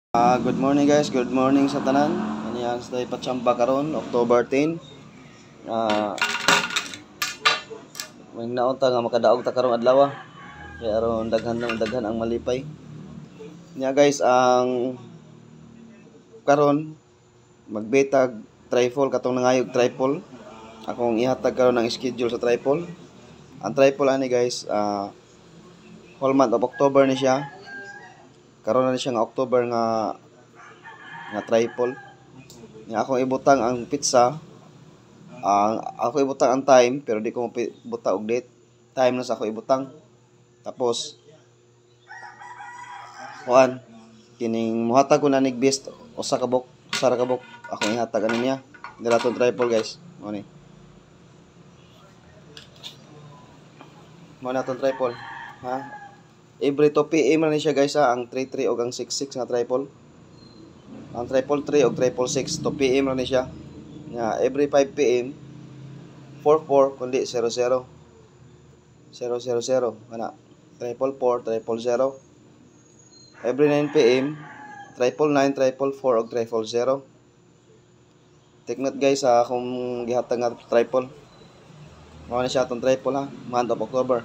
Good morning guys, good morning sa tanan. Kaniyan sa patsamba karon October 10. May naunta nga makadaog ta karong adlaw. Kaya aron daghan ang malipay. Nya guys, ang karon magbetag trifle katong nangayog trifle. Akong ihatag karon ang schedule sa trifle. Ang trifle ani guys, whole month of October ni siya. Karon na siya nga October nga trifle. Nya akong ibutang ang pizza. Ako ibutang ang time pero di ko butang og date. Time na sa ako ibutang. Tapos kuan kining muhatag ko na nig best usa ka bok. Akong ihatag ani niya. Diraton trifle guys. Mo ni. Mo na ton trifle. Ha? Every 2 PM na ni siya guys ha, ang 33 ug ang 66 nga trifle. Ang triple 3 ug triple 6 2 PM na ni siya. Nya every 5 PM 44 kundi 00 000 ana triple 4 triple 0. Every 9 PM triple 9 triple 4 ug triple 0. Take note guys sa akong gihatag nga triple. Mao na siya atong triple ha, month of October.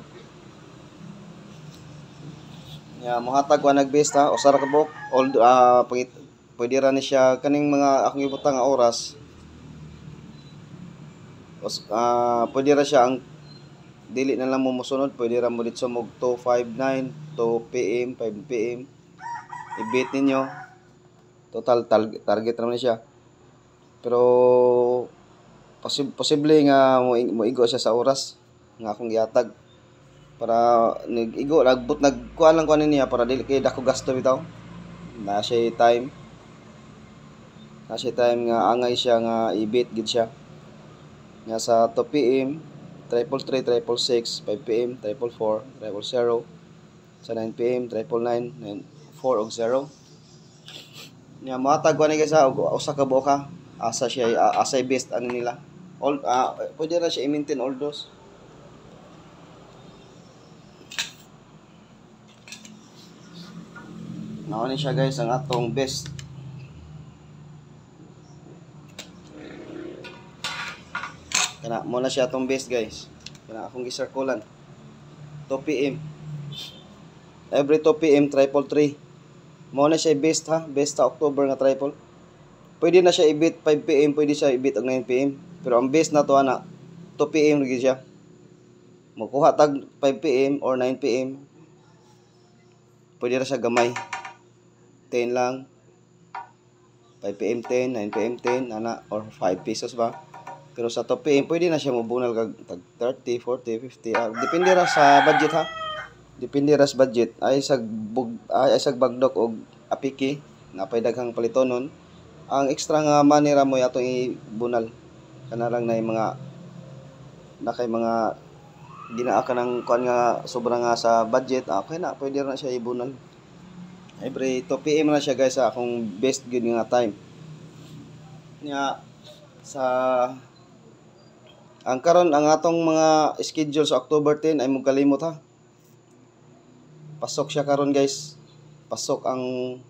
Ya, mohatag ko nagbase ha, usa ra ka book. Pwede ra ni siya kaning mga akong ibutang nga oras. Pwede ra siya ang dili na lang mo mosunod, pwede ra mo ditso mo 259 2 PM 5 PM. I-beat ninyo. Total target naman siya. Pero posible nga mo igo siya sa oras nga akong gihatag para nagkuha lang ko niya para dili kay dako gasto bitaw. Na siya time nga angay siya nga i-beat gid siya. Nga sa 2 PM triple 3 triple 6 5 PM triple 4 triple 0 sa 9 PM triple 9 4 og 0. Nya mohatag ko ni guys sa usa ka buok ha. Asa best ano nila. Pwede ra siya i-maintain all those. Naon siya guys ang atong best. Kana mo na siya atong best guys. Kana akong gisirkulan. 2 PM. Every 2 PM triple 3. Mo na siya best ha, best sa October nga triple. Pwede na siya i-beat 5 PM, pwede siya i-beat og 9 PM. Pero ang best na to ana 2 PM lagi siya. Mokuha tag 5 PM or 9 PM. Pwede ra siya gamay. 10 lang. 5 PM 10, 9 PM 10 ana or 5 pesos ba. Pero sa 2 PM pwede na siya mobunal kag 30, 40, 50. Depende ra sa budget ha. Depende ra sa budget. Ay sag bagdok og apiki napay daghang palitonon. Ang extra nga money ra mo atong ibunal. Kana lang na mga ginaa ka ng kuan nga sobra nga sa budget. Okay na pwede ra siya ibunal. Every 2 PM na siya guys akong best good nga time. Nya sa ang karon ang atong mga schedule sa October 10 ay mong kalimot ha. Pasok siya karon guys. Pasok ang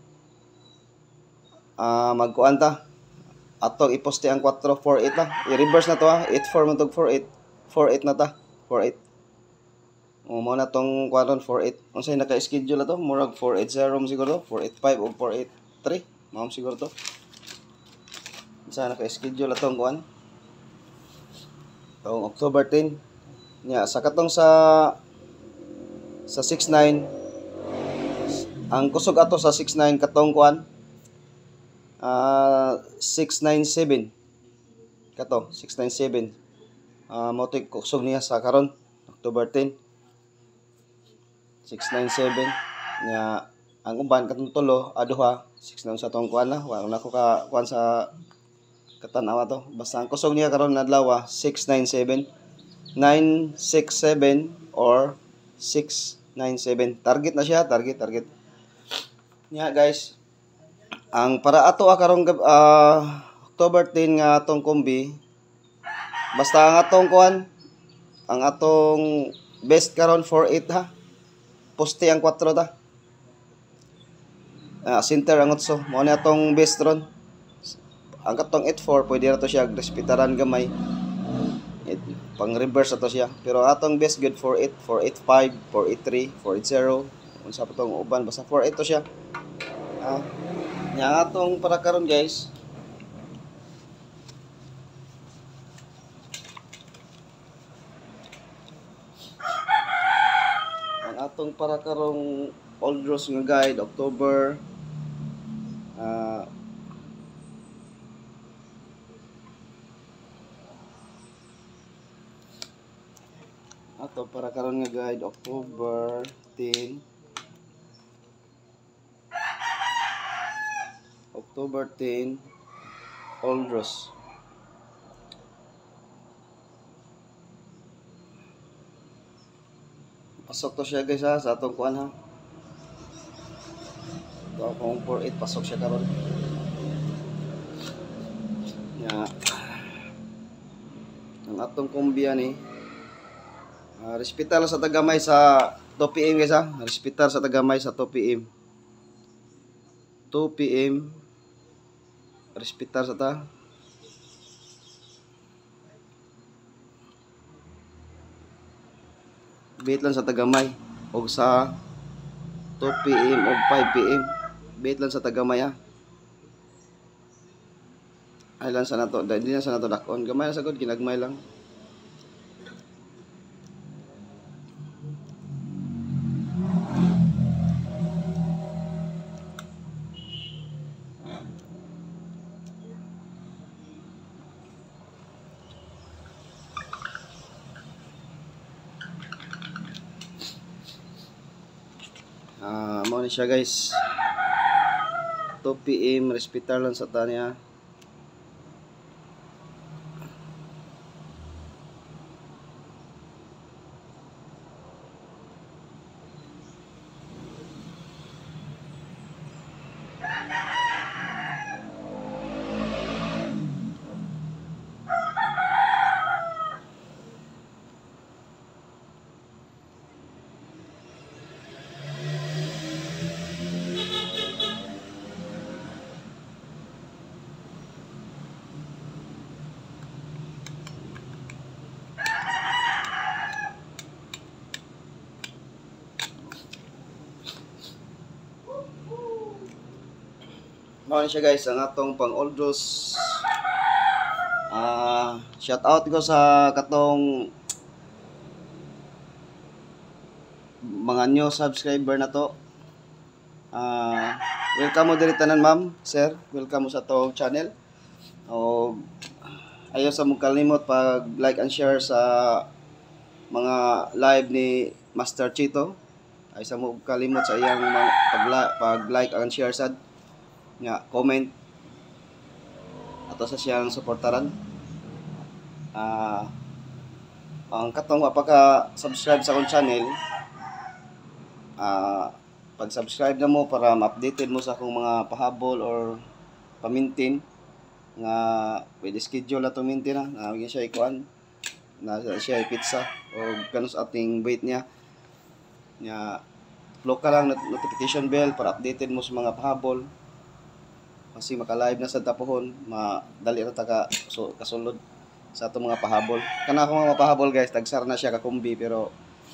magkuan ta. Atong iposte ang 448 na. I-reverse na to ha. 84 man tog 48. 48 na ta. 48. Mo na tong karon 48. Unsay naka-schedule na to? Murag 480 mo siguro. 485 o 483. Mao siguro to. Unsay naka-schedule na tong kuan? Tong October 10. Nya sa katong sa 69 ang kusog ato sa 69 katong kuan 697 kato 697 mo tay kusog niya sa karon October 10 697 nya ang uban katong tulo aduha 69 sa tong kuan na wala ko ka kuan sa katanawa to basta ang kusog niya karon adlaw 697 967 or 697 target na siya target nya guys ang para ato karong October 10 nga atong kombi basta ang atong kuan ang atong best karon 48 ha poste ang 4 ta center ang utso. Mao ni atong best ron. Ang katong 84 pwede ra to siya respetaran gamay. Pang reverse ato siya. Pero atong best good 48, 485, 483, 480. Unsa pa tong uban basta 48 to siya. Nya atong para karon guys. Ang atong para karong Old Rose nga guide October ato para karon nga guide October 10 Old Rose. Pasok to siya guys ha, sa atong kuan ha. Ito akong 48 pasok siya karon. Nya ang atong kumbiya ni respetar sa tagamay sa 2 PM guys ha. Respetar sa tagamay sa 2 PM. 2 PM. Respetar sa ta. Bait lang sa tagamay og sa 2 PM o 5 PM. Bait lang sa tagamay ha. Ay lang sa nato, hindi na sa nato dakon. Gamay na sagod ginagmay lang. Mao ni siya guys. 2 PM respetar lang sa tanya. Mao ni siya guys ang atong pang Old Rose. Shout out ko sa katong mga new subscriber na to. Welcome mo diri tanan ma'am, sir. Welcome mo sa tong channel. O ayaw sa mong kalimot pag like and share sa mga live ni Master Chito. Ay sa mong kalimot sa iyang pag like and share sad. Nga comment ato sa siyang suportaran. Ang katong pagka-subscribe sa akong channel, pag-subscribe na mo para ma-updated mo sa akong mga pahabol or pamintin nga pwede schedule na to mintin na maging siya ikuan na siya pizza o kanus ating weight niya click ka lang notification bell para updated mo sa mga pahabol. Kasi maka-live na sa tapuhon, madali na kasulod sa atong mga pahabol. Kana akong mga pahabol guys, tagsar na siya kakumbi pero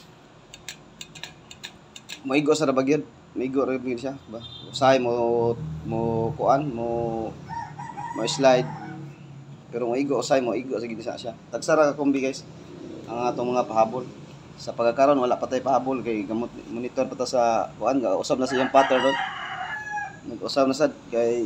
maigo sa rabagyod, maigo ra gyud siya ba. Usay mo kuan, mo slide. Pero maigo usay mo igo sa gid siya. Tagsar ra kakumbi guys ang atong mga pahabol. Sa pagkakaron wala pa tay pahabol kay gamot monitor pa ta sa kuan, usab na sa iyang pattern ron. Nag-usab na sad kay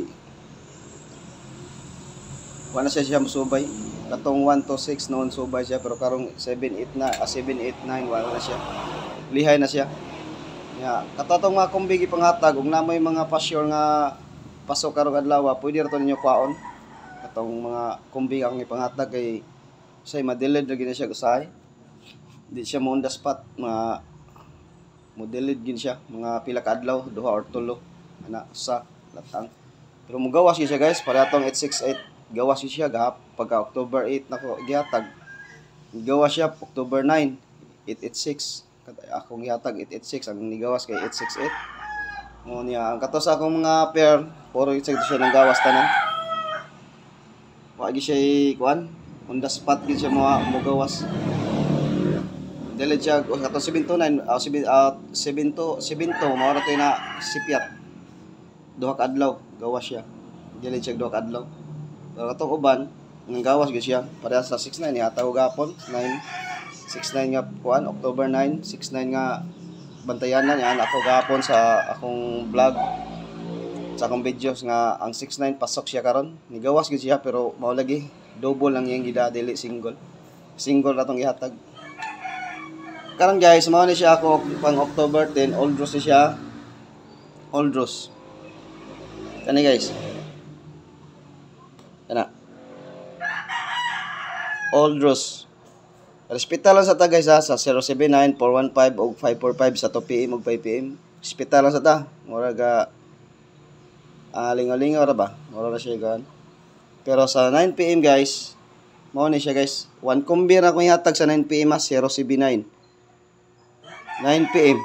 wala siya musubay. Katong 1 to 6 noon subay siya pero karong 7 8 9 wala na siya. Lihay na siya. Katotong mga kumbi gipanghatag ug namoy mga pasyor nga pasok karong adlaw, pwede ra to ninyo kwaon. Katong mga kumbi ang ipanghatag kay say ma-delete ra gid siya usahay. Di siya mo on the spot, mo-delete gid siya mga pila ka adlaw, 2 or 3 ana sa latang. Pero mugawas siya guys, para atong 868 gawas siya gahap pagka October 8 nako gihatag. Gawas siya October 9 886. Akong gihatag 886 ang nigawas kay 868. Mo niya ang kato sa akong mga pair, puro sa siya ng gawas tanan. Wa gi siya kuan, on the spot gid siya mo gawas. Dili siya kato 729, 7 mao ra to na sipyat. Duha ka adlaw gawas siya. Dili siya duha ka adlaw. Pero katong uban, ang gawas gid siya para sa 69 niya tawo gapon 969 nga kuan October 9, 69 nga bantayan na niya ako gapon sa akong vlog sa akong videos nga ang 69 pasok siya karon nigawas gid siya pero mao lagi double lang yang gida dili single ra tong gihatag karon guys mao ni siya ako pang October 10 old rose siya old rose kani guys kana old rose. Respetar lang sa ta guys ha, sa 079-415 o 545 sa 2 PM o 5 PM. Respetar lang sa ta. Mura ga lingaw-lingaw ra ba? Mura na siya gan. Pero sa 9 PM guys, mao ni siya guys. One combi ra ko ihatag sa 9 PM 079. 9 PM.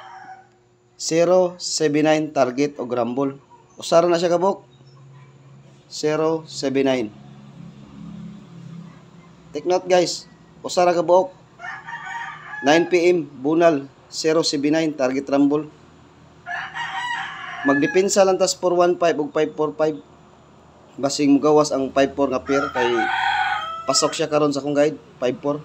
079 target o grumble. Usara na siya kabok. 079. Take note guys. Usara ka buok 9 PM bunal 079 target rumble magdepensa lang tas 415 ug 545 basing mugawas ang 54 nga pair kay pasok siya karon sa akong guide 54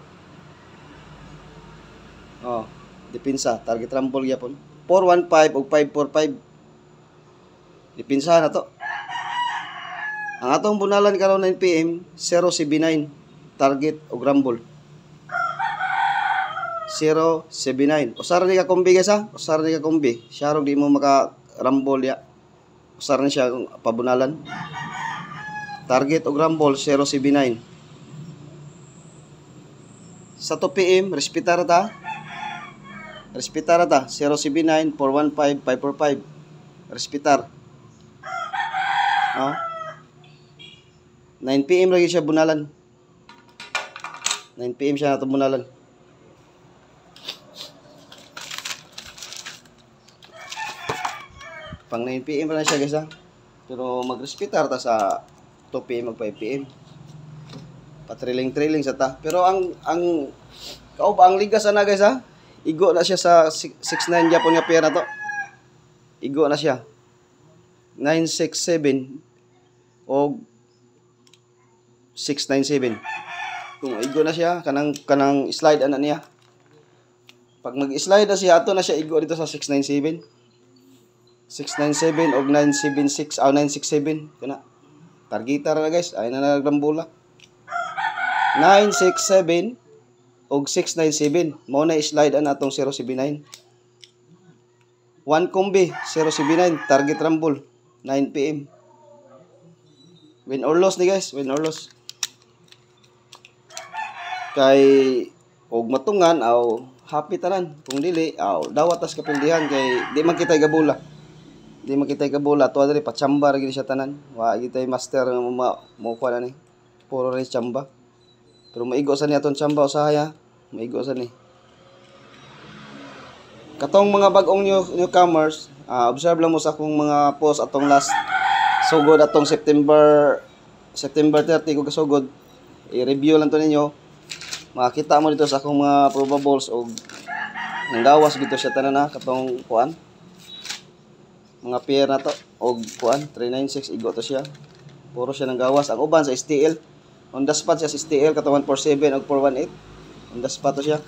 depensa target rumble gyapon 415 ug 545 depensa na to ang atong bunalan karon 9 PM 079 target ug rumble 079. Usara ni ka kombi guys ha. Usara ni ka kombi. Siya di mo maka rumble ya. Usara ni siya pabunalan. Target og rumble 079. Sa 2 PM respetar ta. Respetar ta 079 415 545. Respetar. 9 PM lagi siya bunalan. 9 PM siya nato bunalan. Pang 9 PM pa na siya guys ha. Pero magrespetar ta sa 2 PM mag 5 PM. Patriling-triling sa ta. Pero ang ligas na guys ha. Igo na siya sa 69 Japon nga pera to. Igo na siya. 967 o 697. Kung igo na siya kanang slide ana niya. Pag mag-slide na siya ato na siya igo dito sa 697. 697 og 976 967 kana targetar na guys ay na nagrambola 967 og 697 mo na slide an atong 079 one combi 079 target rumble 9 PM win or loss ni guys win or loss kay og matungan aw happy tanan kung dili aw dawat tas kapildihan kay di man kita gabola di makita ka bola to adre pachamba ra gid siya tanan wa gid tay master mo kuan ani puro ri chamba pero maigo sa ni aton chamba usahaya maigo sa ni katong mga bag-ong newcomers observe lang mo sa akong mga post atong last sugod atong September 30 ko kasugod i-review lang to ninyo makita mo dito sa akong mga probables og nanggawas gito siya tanan na katong kuan mga pair na to og kuan 396 igo to siya puro siya nang gawas ang uban sa STL on the spot siya sa STL katong 147 og 418 on the spot to siya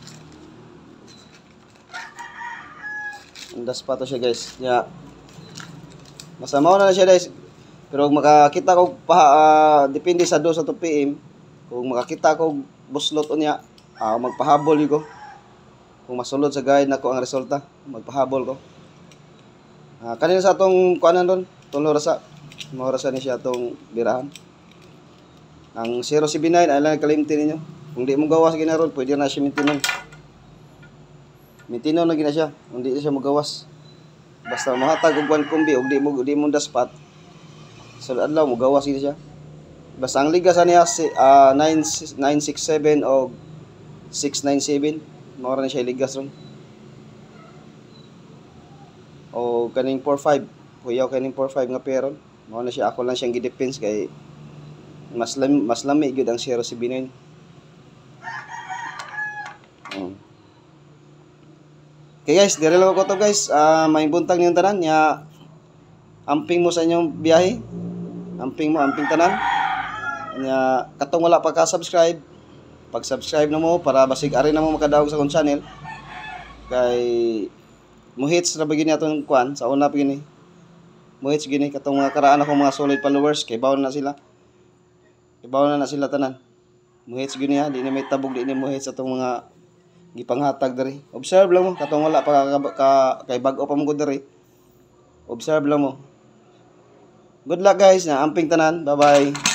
on the spot to siya guys ya masama na siya guys pero makakita ko depende sa 2 sa 2 PM kung makakita ko buslot unya magpahabol ko kung masulod sa guide nako ang resulta magpahabol ko kanina sa atong kuanan ron, itong lorasa. Mahorasa ni siya atong birahan. Ang 079, ay lang nagkalimti ninyo. Kung di mo gawas ginaron, pwede na siya mintinon. Mintinon na gina siya, kung di siya magawas. Basta mahatag og 1 combi, og di mo daspat. Sa adlaw mo gawas gina siya. Basta ang liga sa niya 967 o 697. Mawara na siya ligas ron. o kaning 4-5 kuyaw kaning 4-5 nga peron mao na siya. Ako lang siyang gidefense kay mas lami gyud ang 079. Okay guys, dire lang ko to guys. May buntag niyong tanan nya amping mo sa inyong biyahe. Amping tanan. Nya katong wala pa ka subscribe, pag-subscribe na mo para basig ari na mo makadaog sa akong channel. Kay muhits na bagini atong kuan sa una bagini. Muhits gini katong mga karaan akong mga solid followers kay bawon na sila. Ibaw na sila tanan. Muhits gini ha, di na may tabog, di na muhits atong mga gipanghatag diri. Observe lang mo katong wala pa kay bag-o pa mo gud diri. Observe lang mo. Good luck guys, na amping tanan. Bye-bye.